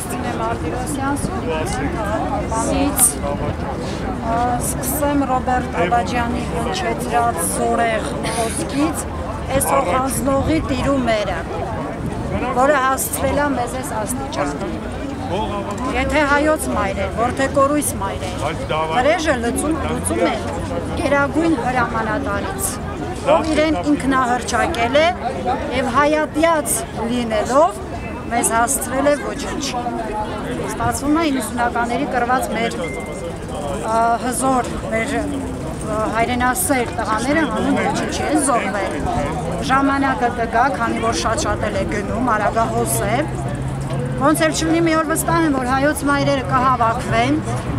Կրիստինե Մարտիրոսյան, Սյունիքի քաղաքապանից, սկսեմ Ռոբերտ Աբաջյանի հնչեցրած զորեղ խոսքից, այս հողանձնողի տիրումերը, որը հասցրել է մեզ այս աստիճան։ Եթե հայոց մայրեր, որդեկորույս մայրեր, վրեժը լուծում է գերագույն հրամանատարից, ով իրեն ինքնահռչակել է և հայատյաց լինելով մեզ հասցրել է ոչնչի։ Ստացվում է 90-ականների կրված մեր հզոր, մեր հայրենասեր տղաները հանուն ոչնչի են զոհվել։ Ժամանակը կգա, քանի որ շատ էլ է գնում, արագահոս է։ Ոնց էլ չլինի, մի օր վստահ եմ, որ հայոց մայրերը կհավաքվեն,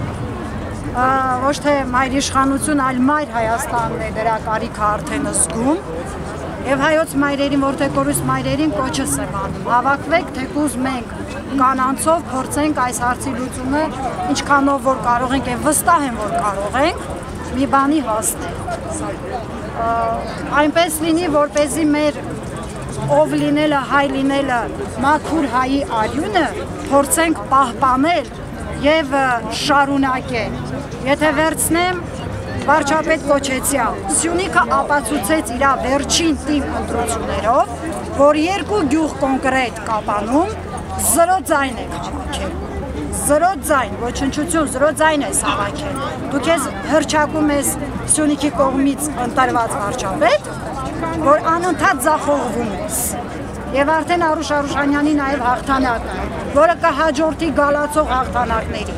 ոչ թե մայր իշխանություն, այլ մայր Հայաստանն է դրա կարիքը արդեն զգում, և հայոց մայրերին, որդեկորույս մայրերին կոչս եմ անում, հավաքվեք, թեկուզ մենք կանանցով փորձենք այս հարցի լուծումը, ինչքանով որ կարող ենք և վստահ եմ, որ կարող ենք, մի բանի հասնել։ Այնպես լինի, որպեսզի մեր ով լինելը, հայ լինելը, մաքուր հայի արյունը փորձենք պահպանել և շարունակել։ Եթե վերցնեմ վարչապետ Կոչեցյան, Սյունիքը ապացուցեց իր վերջին թիվ ընտրություններով, որ երկու գյուղ կոնկրետ Կապանում 0 ձայն եք հավաքել։ 0 ձայն, ոչնչություն, 0 ձայն ես հավաքել։ Դու քեզ հռչակում ես Սյունիքի կողմից ընտրված վարչապետ, որ անընդհատ ձախողվում ես։ Եվ արդեն Արուշ Արուշանյանի նաև հաղթանակը, որը կհաջորդի գալացող հաղթանակների։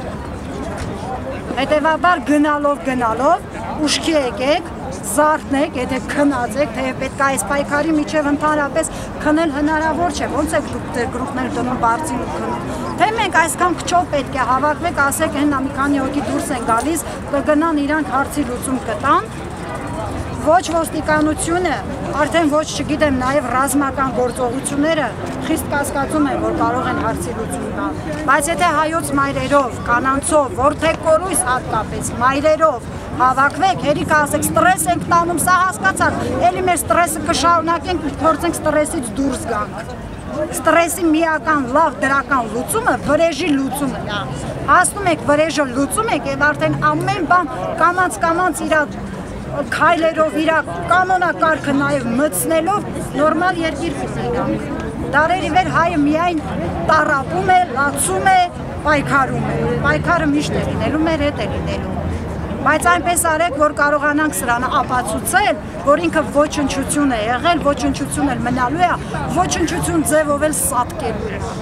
Հետևաբար գնալով, ուշքի եկեք, զարթնեք, եթե քնած եք, թե պետք է այս պայքարի միջև ընդհանրապես քնել հնարավոր չէ, ոնց եք դուք գրուպներ դնում բարձին ու քնում։ Թե մենք այսքան քչով պետք է հավաքվեք, ասեք հենա մի քանի հոգի դուրս են գալիս, կգնան իրանք հարցի լուծում կտան, ոչ ոստիկանությունը, արդեն ոչ չգիտեմ նաև ռազմական գործողությունները խիստ կասկածում են, որ կարող են հարցի լուծում տալ, բայց եթե հայոց մայրերով, կանանցով, որդեկորույս հատկապես մայրերով հավաքվեք, հերիք ասեք, ստրես ենք տանում, սա հասկացաք, էլի մեր ստրեսը կշարունակենք, փորձենք ստրեսից դուրս գանք։ Ստրեսի միական լավ դրական լուծումը վրեժի լուծումն է։ Հասնում եք վրեժը լուծում եք և արդեն ամեն բան կամանց իր քայլերով, իր կանոնակարգը նաև մտցնելով նորմալ երկիր կունենանք։ Դարերի վեր հայը միայն տառապում է, լացում է, պայքարում է։ Պայքարը միշտ է լինելու, մեր հետ է լինելու։ Բայց այնպես արեք, որ կարողանանք սրանը ապացուցել, որ ինքը ոչնչություն է եղել, ոչնչություն էլ մնալու է, ոչնչություն ձևով էլ սատկելու է։